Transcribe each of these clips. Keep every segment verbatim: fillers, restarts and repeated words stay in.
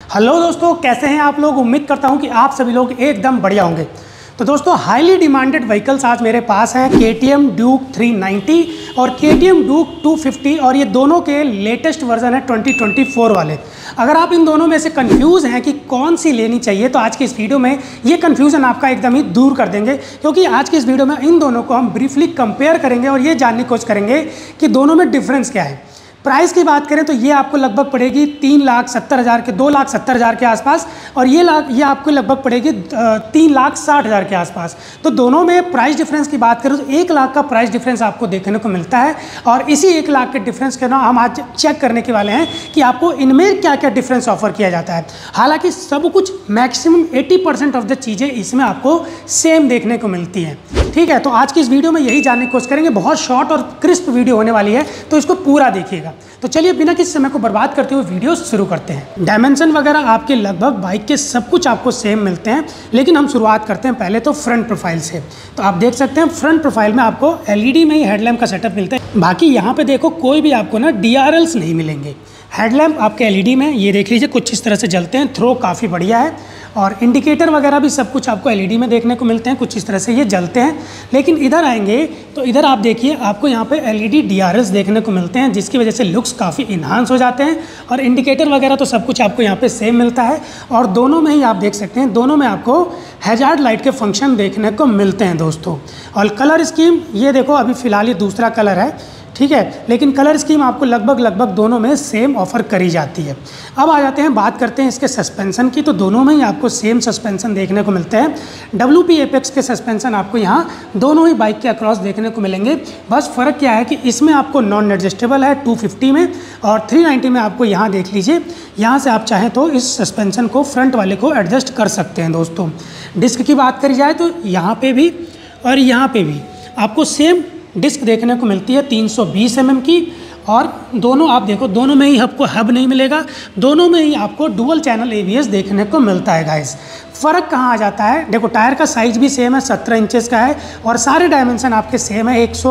Hello दोस्तों, कैसे हैं आप लोग। उम्मीद करता हूं कि आप सभी लोग एकदम बढ़िया होंगे। तो दोस्तों, हाईली डिमांडेड व्हीकल्स आज मेरे पास हैं K T M Duke three ninety और K T M Duke two fifty, और ये दोनों के लेटेस्ट वर्जन है ट्वेंटी ट्वेंटी फोर वाले। अगर आप इन दोनों में से कंफ्यूज हैं कि कौन सी लेनी चाहिए, तो आज की इस वीडियो में ये कन्फ्यूज़न आपका एकदम ही दूर कर देंगे, क्योंकि आज की इस वीडियो में इन दोनों को हम ब्रीफली कंपेयर करेंगे और ये जानने की कोशिश करेंगे कि दोनों में डिफरेंस क्या है। प्राइस की बात करें तो ये आपको लगभग पड़ेगी तीन लाख सत्तर हज़ार के दो लाख सत्तर हज़ार के आसपास, और ये लाख ये आपको लगभग पड़ेगी तीन लाख साठ हज़ार के आसपास। तो दोनों में प्राइस डिफरेंस की बात करें तो एक लाख का प्राइस डिफरेंस आपको देखने को मिलता है, और इसी एक लाख के डिफरेंस के ना हम आज चेक करने के वाले हैं कि आपको इनमें क्या क्या डिफरेंस ऑफर किया जाता है। हालांकि सब कुछ मैक्सिमम अस्सी परसेंट ऑफ द चीज़ें इसमें आपको सेम देखने को मिलती हैं। ठीक है, तो आज की इस वीडियो में यही जानने की कोशिश करेंगे। बहुत शॉर्ट और क्रिस्प वीडियो होने वाली है, तो इसको पूरा देखिएगा। तो चलिए बिना किसी समय को बर्बाद करते हुए वीडियो शुरू करते हैं। डायमेंशन वगैरह आपके लगभग बाइक के सब कुछ आपको सेम मिलते हैं, लेकिन हम शुरुआत करते हैं पहले तो फ्रंट प्रोफाइल से। तो आप देख सकते हैं फ्रंट प्रोफाइल में आपको एल ई डी में ही हेडलैम्प का सेटअप मिलता है। बाकी यहाँ पे देखो कोई भी आपको ना डी आर एल्स नहीं मिलेंगे। हेडलैम्प आपके एल ई डी में ये देख लीजिए कुछ इस तरह से जलते हैं, थ्रो काफ़ी बढ़िया है, और इंडिकेटर वगैरह भी सब कुछ आपको एल ई डी में देखने को मिलते हैं, कुछ इस तरह से ये जलते हैं। लेकिन इधर आएंगे तो इधर आप देखिए आपको यहाँ पे L E D D R Ls देखने को मिलते हैं, जिसकी वजह से लुक्स काफ़ी इन्हांस हो जाते हैं, और इंडिकेटर वगैरह तो सब कुछ आपको यहाँ पे सेम मिलता है। और दोनों में ही आप देख सकते हैं, दोनों में आपको हैजार्ड लाइट के फंक्शन देखने को मिलते हैं दोस्तों। और कलर स्कीम ये देखो, अभी फ़िलहाल ये दूसरा कलर है, ठीक है, लेकिन कलर स्कीम आपको लगभग लगभग दोनों में सेम ऑफर करी जाती है। अब आ जाते हैं, बात करते हैं इसके सस्पेंशन की। तो दोनों में ही आपको सेम सस्पेंशन देखने को मिलते हैं। डब्ल्यू पी एपेक्स के सस्पेंशन आपको यहाँ दोनों ही बाइक के अक्रॉस देखने को मिलेंगे। बस फ़र्क क्या है कि इसमें आपको नॉन एडजस्टेबल है टू फिफ्टी में, और थ्री नाइंटी में आपको यहाँ देख लीजिए, यहाँ से आप चाहें तो इस सस्पेंशन को फ्रंट वाले को एडजस्ट कर सकते हैं दोस्तों। डिस्क की बात करी जाए तो यहाँ पर भी और यहाँ पर भी आपको सेम डिस्क देखने को मिलती है तीन सौ बीस एम एम की, और दोनों आप देखो दोनों में ही आपको हब नहीं मिलेगा, दोनों में ही आपको dual channel A B S देखने को मिलता है गाइस। फ़र्क कहाँ आ जाता है, देखो टायर का साइज़ भी सेम है, सत्रह इंचेस का है, और सारे डायमेंशन आपके सेम है, एक सौ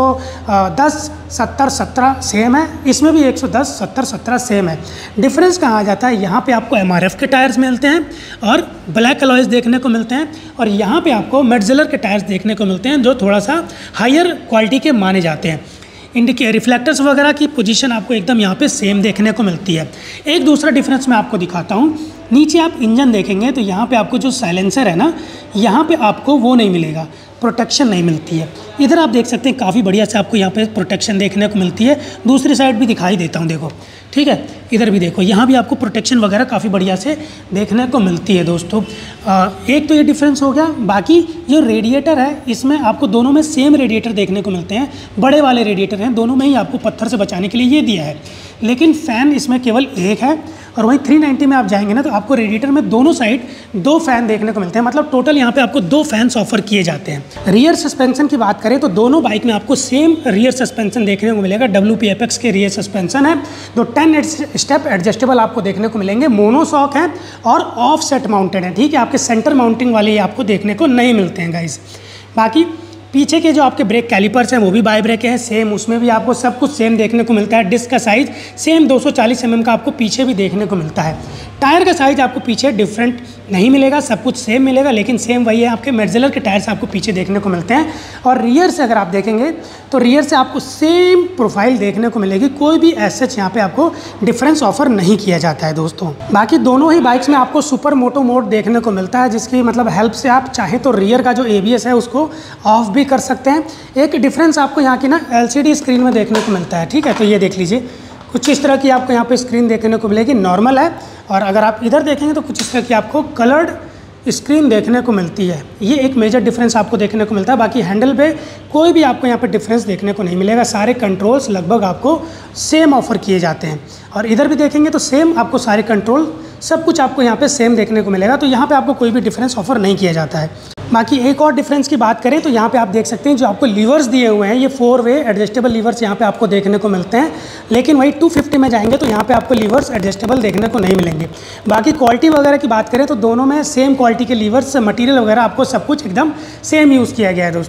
दस सत्तर सत्रह सेम है, इसमें भी एक सौ दस सत्तर सत्रह सेम है। डिफरेंस कहाँ आ जाता है, यहाँ पे आपको एम आर एफ के टायर्स मिलते हैं और ब्लैक अलॉयज़ देखने को मिलते हैं, और यहाँ पे आपको मेडजेलर के टायर्स देखने को मिलते हैं, जो थोड़ा सा हायर क्वालिटी के माने जाते हैं। इंडिके रिफ्लेक्टर्स वगैरह की पोजीशन आपको एकदम यहाँ पे सेम देखने को मिलती है। एक दूसरा डिफरेंस मैं आपको दिखाता हूँ। नीचे आप इंजन देखेंगे तो यहाँ पे आपको जो साइलेंसर है ना, यहाँ पे आपको वो नहीं मिलेगा, प्रोटेक्शन नहीं मिलती है। इधर आप देख सकते हैं काफ़ी बढ़िया से आपको यहाँ पे प्रोटेक्शन देखने को मिलती है। दूसरी साइड भी दिखाई देता हूँ, देखो, ठीक है, इधर भी देखो, यहाँ भी आपको प्रोटेक्शन वगैरह काफ़ी बढ़िया से देखने को मिलती है दोस्तों। आ, एक तो ये डिफरेंस हो गया। बाकी जो रेडिएटर है, इसमें आपको दोनों में सेम रेडिएटर देखने को मिलते हैं, बड़े वाले रेडिएटर हैं, दोनों में ही आपको पत्थर से बचाने के लिए ये दिया है। लेकिन फ़ैन इसमें केवल एक है, और वहीं थ्री नाइंटी में आप जाएंगे ना तो आपको रेडिएटर में दोनों साइड दो फैन देखने को मिलते हैं, मतलब टोटल यहाँ पे आपको दो फैंस ऑफर किए जाते हैं। रियर सस्पेंशन की बात करें तो दोनों बाइक में आपको सेम रियर सस्पेंशन देखने को मिलेगा। डब्ल्यू पी एपेक्स के रियर सस्पेंशन है, तो टेन स्टेप एडजस्टेबल आपको देखने को मिलेंगे, मोनोसॉक हैं और ऑफ सेट माउंटेड हैं, ठीक है, आपके सेंटर माउंटिंग वाले आपको देखने को नहीं मिलते हैं गाइस। बाकी पीछे के जो आपके ब्रेक कैलिपर्स हैं वो भी बाई ब्रेक हैं सेम, उसमें भी आपको सब कुछ सेम देखने को मिलता है। डिस्क का साइज़ सेम दो सौ चालीस एम एम का आपको पीछे भी देखने को मिलता है। टायर का साइज़ आपको पीछे डिफरेंट नहीं मिलेगा, सब कुछ सेम मिलेगा, लेकिन सेम वही है, आपके मेडजेलर के टायर्स आपको पीछे देखने को मिलते हैं। और रियर से अगर आप देखेंगे तो रियर से आपको सेम प्रोफाइल देखने को मिलेगी, कोई भी ऐसे यहाँ पे आपको डिफरेंस ऑफर नहीं किया जाता है दोस्तों। बाकी दोनों ही बाइक्स में आपको सुपर मोटो मोड देखने को मिलता है, जिसकी मतलब हेल्प से आप चाहें तो रियर का जो ए बी एस है उसको ऑफ भी कर सकते हैं। एक डिफरेंस आपको यहाँ की ना एल सी डी स्क्रीन में देखने को मिलता है, ठीक है, तो ये देख लीजिए कुछ इस तरह की आपको यहाँ पे स्क्रीन देखने को मिलेगी, नॉर्मल है, और अगर आप इधर देखेंगे तो कुछ इस तरह की आपको कलर्ड स्क्रीन देखने को मिलती है। ये एक मेजर डिफरेंस आपको देखने को मिलता है। बाकी हैंडल पे कोई भी आपको यहाँ पे डिफरेंस देखने को नहीं मिलेगा, सारे कंट्रोल्स लगभग आपको सेम ऑफर किए जाते हैं। और इधर भी देखेंगे तो सेम आपको सारे कंट्रोल सब कुछ आपको यहाँ पे सेम देखने को मिलेगा, तो यहाँ पे आपको कोई भी डिफरेंस ऑफर नहीं किया जाता है। बाकी एक और डिफरेंस की बात करें तो यहाँ पे आप देख सकते हैं जो आपको लीवर्स दिए हुए हैं, ये फोर वे एडजस्टेबल लीवर्स यहाँ पे आपको देखने को मिलते हैं, लेकिन वही टू फिफ्टी में जाएंगे तो यहाँ पे आपको लीवर्स एडजस्टेबल देखने को नहीं मिलेंगे। बाकी क्वालिटी वगैरह की बात करें तो दोनों में सेम क्वालिटी के लीवर्स, मटीरियल वगैरह आपको सब कुछ एकदम सेम यूज़ किया गया है दोस्तों।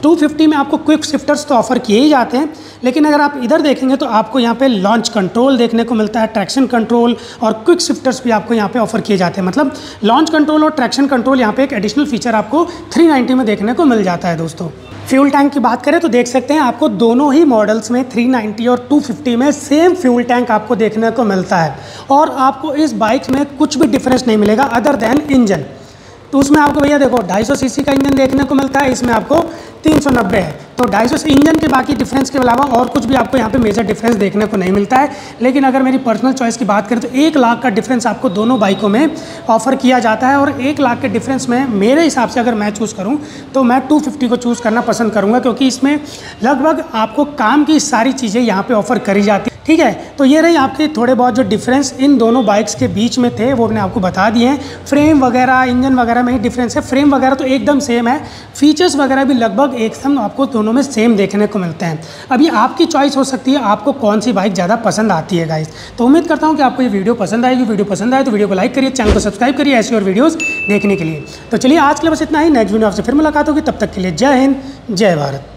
टू फिफ्टी में आपको क्विक शिफ्टर्स तो ऑफर किए ही जाते हैं, लेकिन अगर आप इधर देखेंगे तो आपको यहाँ पे लॉन्च कंट्रोल देखने को मिलता है, ट्रैक्शन कंट्रोल और क्विक शिफ्टर्स भी आपको यहाँ पे ऑफर किए जाते हैं। मतलब लॉन्च कंट्रोल और ट्रैक्शन कंट्रोल यहाँ पे एक एडिशनल फीचर आपको थ्री नाइंटी में देखने को मिल जाता है दोस्तों। फ्यूल टैंक की बात करें तो देख सकते हैं आपको दोनों ही मॉडल्स में थ्री नाइंटी और टू फिफ्टी में सेम फ्यूल टैंक आपको देखने को मिलता है, और आपको इस बाइक में कुछ भी डिफरेंस नहीं मिलेगा अदर देन इंजन। तो उसमें आपको भैया देखो ढाई सौ सीसी का इंजन देखने को मिलता है, इसमें आपको तीन सौ नब्बे है। तो ढाई सौ इंजन के बाकी डिफरेंस के अलावा और कुछ भी आपको यहाँ पे मेजर डिफरेंस देखने को नहीं मिलता है। लेकिन अगर मेरी पर्सनल चॉइस की बात करें तो एक लाख का डिफरेंस आपको दोनों बाइकों में ऑफर किया जाता है, और एक लाख के डिफरेंस में मेरे हिसाब से अगर मैं चूज़ करूँ तो मैं टू फिफ्टी को चूज़ करना पसंद करूँगा, क्योंकि इसमें लगभग आपको काम की सारी चीज़ें यहाँ पर ऑफर करी जाती है। ठीक है, तो ये रही आपके थोड़े बहुत जो डिफरेंस इन दोनों बाइक्स के बीच में थे वो मैंने आपको बता दिए हैं। फ्रेम वगैरह इंजन वगैरह में ही डिफरेंस है, फ्रेम वगैरह तो एकदम सेम है, फीचर्स वगैरह भी लगभग एकदम आपको दोनों में सेम देखने को मिलते हैं। अभी आपकी चॉइस हो सकती है आपको कौन सी बाइक ज़्यादा पसंद आती है गाइस। तो उम्मीद करता हूँ कि आपको ये वीडियो पसंद आएगी। वीडियो पसंद आए तो वीडियो को लाइक करिए, चैनल को सब्सक्राइब करिए ऐसी और वीडियोज़ देखने के लिए। तो चलिए आज के लिए बस इतना ही, नेक्स्ट वीडियो आपसे फिर मुलाकात होगी, तब तक के लिए जय हिंद जय भारत।